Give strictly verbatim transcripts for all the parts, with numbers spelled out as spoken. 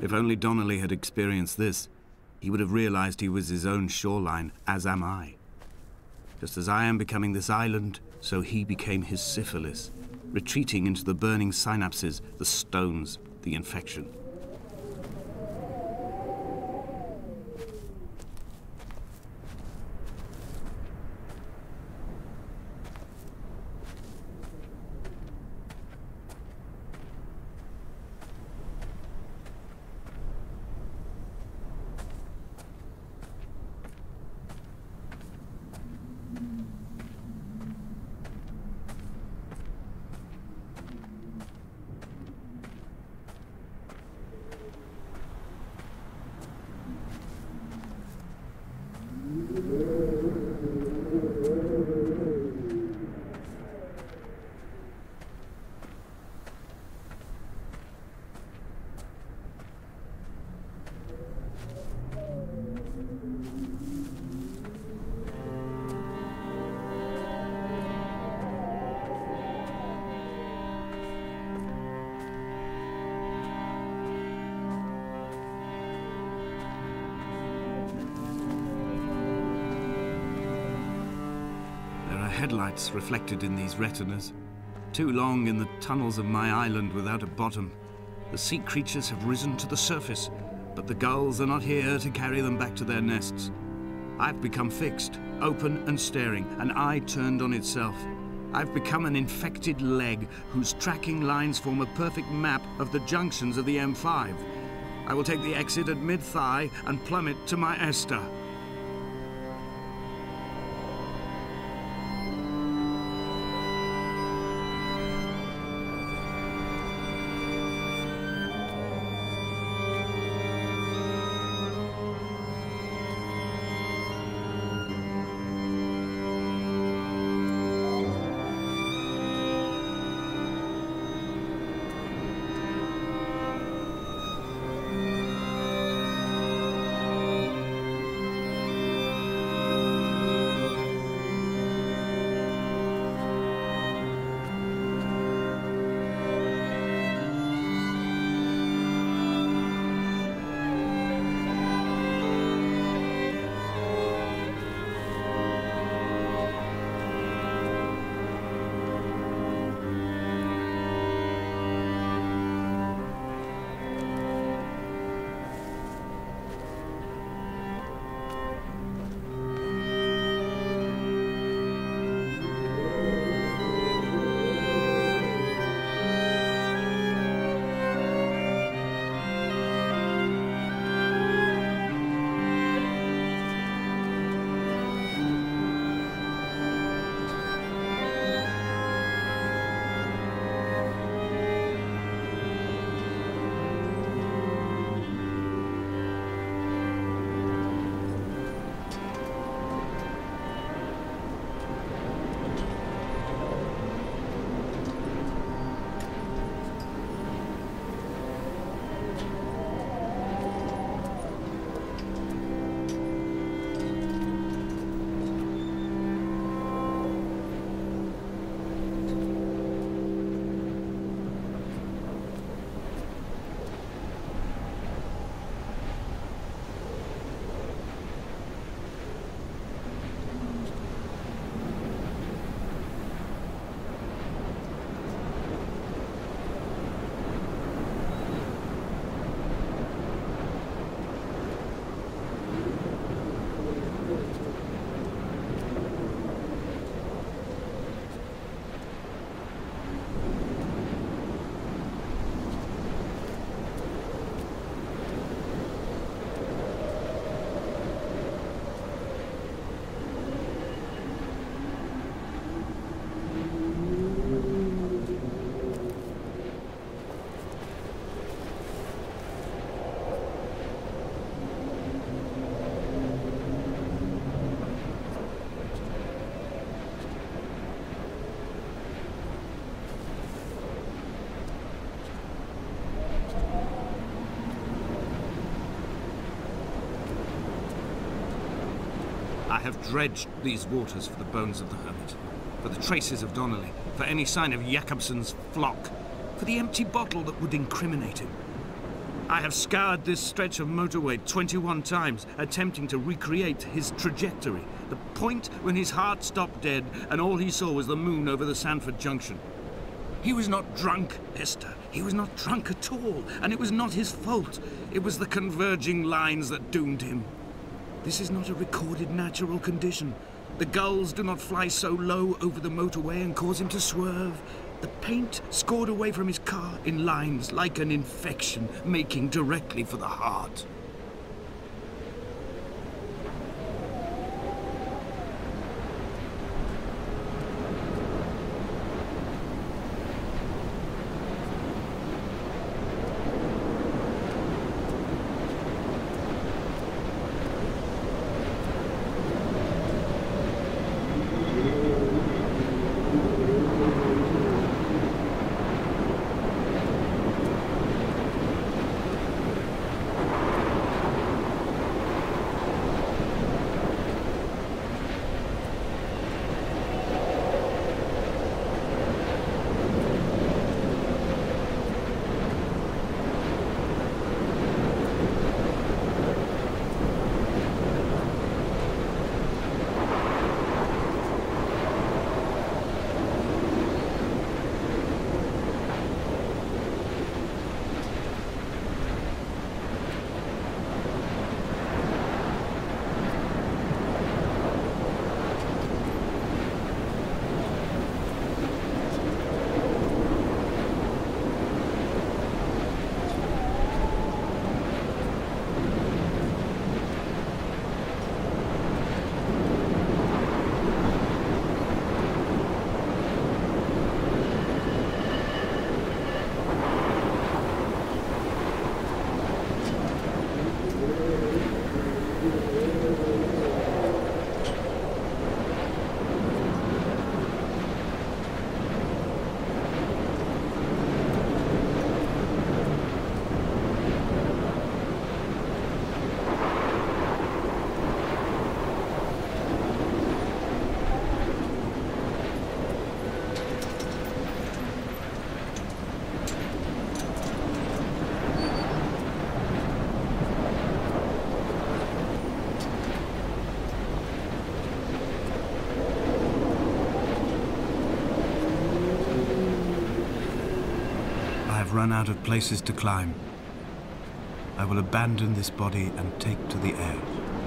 If only Donnelly had experienced this, he would have realized he was his own shoreline, as am I. Just as I am becoming this island, so he became his syphilis, retreating into the burning synapses, the stones, the infection. Headlights reflected in these retinas. Too long in the tunnels of my island without a bottom. The sea creatures have risen to the surface, but the gulls are not here to carry them back to their nests. I've become fixed, open and staring, an eye turned on itself. I've become an infected leg whose tracking lines form a perfect map of the junctions of the M five. I will take the exit at mid-thigh and plummet to my Esther. I have dredged these waters for the bones of the hermit, for the traces of Donnelly, for any sign of Jakobsen's flock, for the empty bottle that would incriminate him. I have scoured this stretch of motorway twenty-one times, attempting to recreate his trajectory. The point when his heart stopped dead and all he saw was the moon over the Sanford Junction. He was not drunk, Esther. He was not drunk at all, and it was not his fault. It was the converging lines that doomed him. This is not a recorded natural condition. The gulls do not fly so low over the motorway and cause him to swerve. The paint scored away from his car in lines like an infection, making directly for the heart. Run out of places to climb. I will abandon this body and take to the air.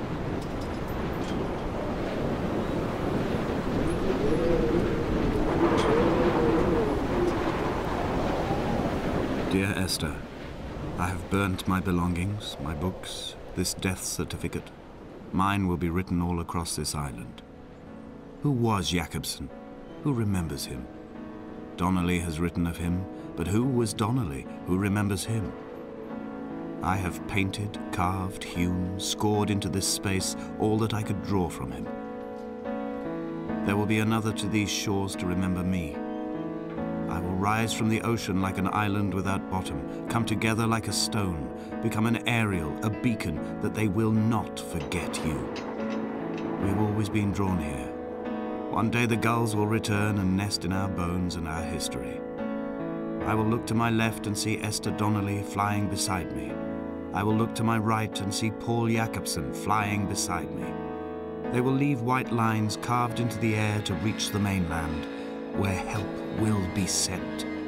Dear Esther, I have burnt my belongings, my books, this death certificate. Mine will be written all across this island. Who was Jakobson? Who remembers him? Donnelly has written of him, but who was Donnelly? Who remembers him? I have painted, carved, hewn, scored into this space all that I could draw from him. There will be another to these shores to remember me. I will rise from the ocean like an island without bottom, come together like a stone, become an aerial, a beacon, that they will not forget you. We have always been drawn here. One day the gulls will return and nest in our bones and our history. I will look to my left and see Esther Donnelly flying beside me. I will look to my right and see Paul Jakobson flying beside me. They will leave white lines carved into the air to reach the mainland, where help will be sent.